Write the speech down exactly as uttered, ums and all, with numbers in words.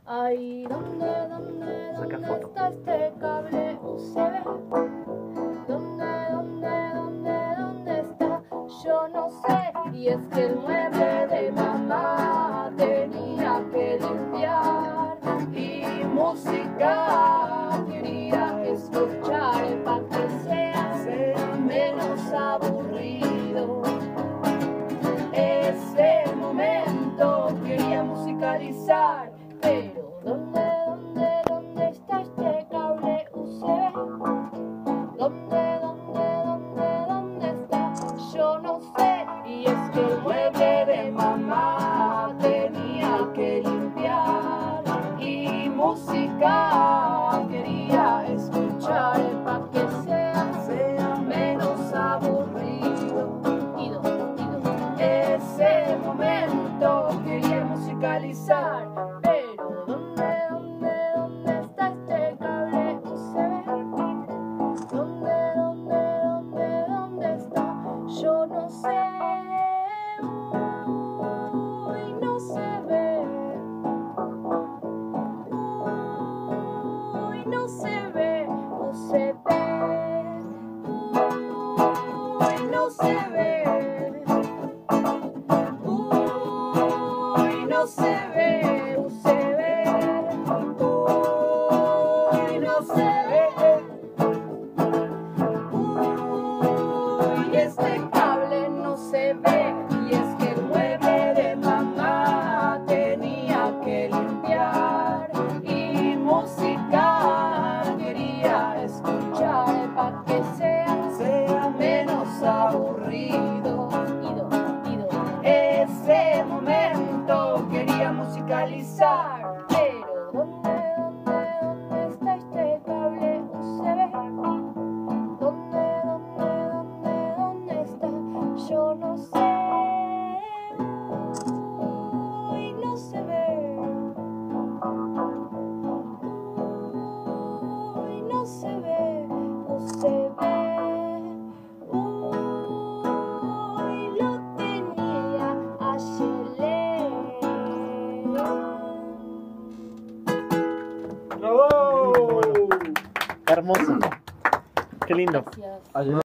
Ay, ¿dónde, dónde, Saca dónde foto. está este cable U S B? ¿Dónde, dónde, dónde, dónde está? Yo no sé. Y es que el mueble de mamá tenía que limpiar y música quería escuchar para que sea, sea menos aburrido. Ese momento quería musicalizar, pero ¿dónde, dónde, dónde está este cable U S B? ¿Dónde, dónde, dónde, dónde está? Yo no sé. Y es que el mueble de mamá tenía que limpiar y música quería escuchar para que sea, sea menos aburrido. Ido, ido. Ese momento quería musicalizar, pero ¿dónde, dónde, dónde está este cable U S B? ¿Dónde, dónde, dónde, dónde está? Yo no sé. Uy, no se ve. Uy, no se ve. O se ve. Uy, no se ve. Uy, no se ve. O se ve. Uy, no se ve. Uy, este cable no se ve. Y es que el mueble de mamá tenía que limpiar y música quería escuchar para que sea, sea menos aburrido. Ido, ido. Ese momento quería musicalizar, pero ¿dónde, dónde, dónde está este cable U S B? ¿Dónde, dónde, dónde, dónde está? Yo no sé. Uy, no se ve. Uy, no se ve. O se ve. Uy, lo tenía ayer. ¡Bravo! Hermoso. Qué lindo. Gracias.